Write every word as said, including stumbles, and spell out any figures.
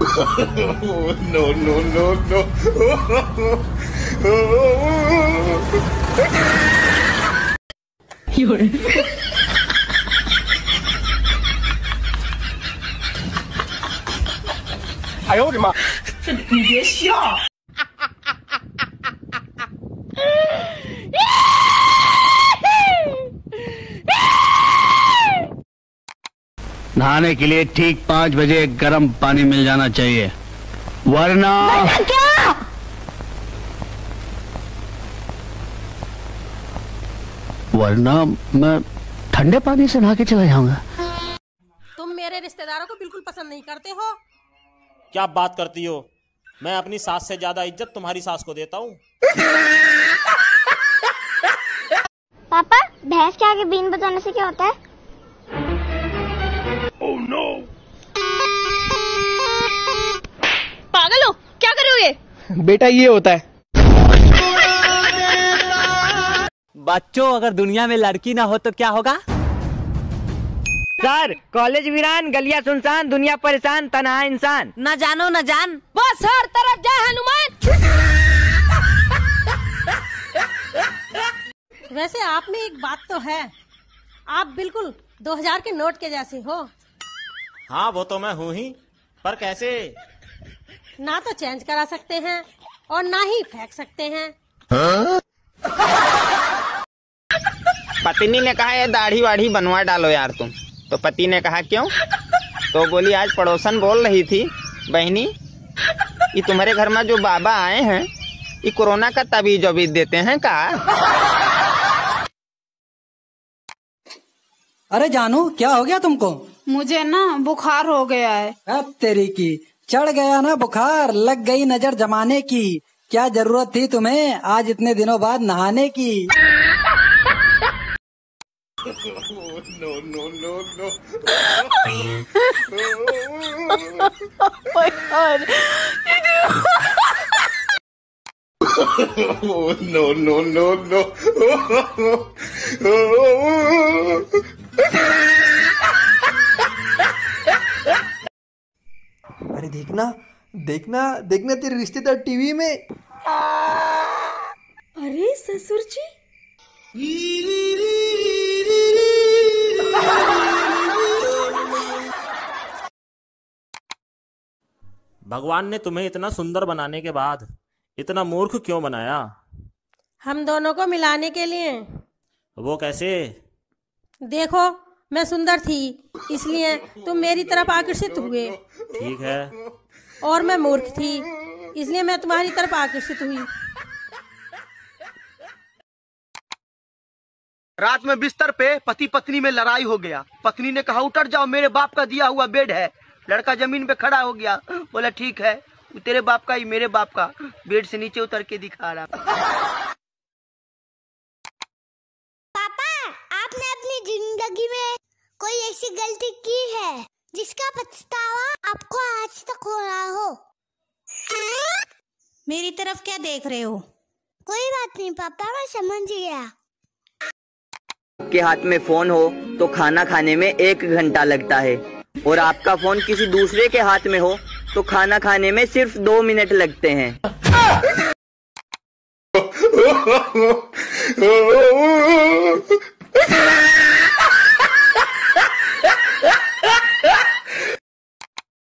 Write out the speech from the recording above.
No no no no. 哎呦我的妈！ 这你别笑。 नहाने के लिए ठीक पाँच बजे गर्म पानी मिल जाना चाहिए, वरना क्या? वरना मैं ठंडे पानी से नहा के चला जाऊंगा। तुम मेरे रिश्तेदारों को बिल्कुल पसंद नहीं करते हो। क्या बात करती हो? मैं अपनी सास से ज्यादा इज्जत तुम्हारी सास को देता हूँ। पापा, भैंस के आगे बीन बजाने से क्या होता है? Oh, no. पागल हो, क्या करोगे? बेटा ये होता है। बच्चों, अगर दुनिया में लड़की ना हो तो क्या होगा? सर, कॉलेज वीरान, गलियां सुनसान, दुनिया परेशान, तन्हा इंसान। न जानो न जान, बस हर तरफ जाए हनुमान। वैसे आप में एक बात तो है, आप बिल्कुल दो हजार के नोट के जैसे हो। हाँ वो तो मैं हूँ ही, पर कैसे? ना तो चेंज करा सकते हैं और ना ही फेंक सकते हैं। हाँ? पत्नी ने कहा ये दाढ़ी वाढ़ी बनवा डालो यार तुम। तो पति ने कहा क्यों? तो बोली आज पड़ोसन बोल रही थी, बहनी ये तुम्हारे घर में जो बाबा आए हैं ये कोरोना का तबीज वबीज देते हैं का? अरे जानू, क्या हो गया तुमको? मुझे ना बुखार हो गया है। अब तेरी की चढ़ गया ना बुखार, लग गई नजर जमाने की। क्या जरूरत थी तुम्हें आज इतने दिनों बाद नहाने की? No no no no. No no no no. अरे देखना देखना देखना तेरे रिश्तेदार टीवी में। अरे ससुर जी, भगवान ने तुम्हें इतना सुंदर बनाने के बाद इतना मूर्ख क्यों बनाया? हम दोनों को मिलाने के लिए। वो कैसे? देखो, मैं सुंदर थी इसलिए तुम मेरी तरफ आकर्षित हुए। ठीक है। और मैं मूर्ख थी इसलिए मैं तुम्हारी तरफ आकर्षित हुई। रात में बिस्तर पे पति पत्नी में लड़ाई हो गया। पत्नी ने कहा उतर जाओ, मेरे बाप का दिया हुआ बेड है। लड़का जमीन पे खड़ा हो गया, बोला ठीक है, तेरे बाप का ही मेरे बाप का। बेड से नीचे उतर के दिखा रहा। पापा, आपने अपनी जिंदगी में कोई ऐसी गलती की है जिसका पछतावा आपको आज तक हो रहा हो? मेरी तरफ क्या देख रहे हो? कोई बात नहीं पापा, मैं समझ गया। आपके हाथ में फोन हो तो खाना खाने में एक घंटा लगता है, और आपका फोन किसी दूसरे के हाथ में हो तो खाना खाने में सिर्फ दो मिनट लगते हैं। Oh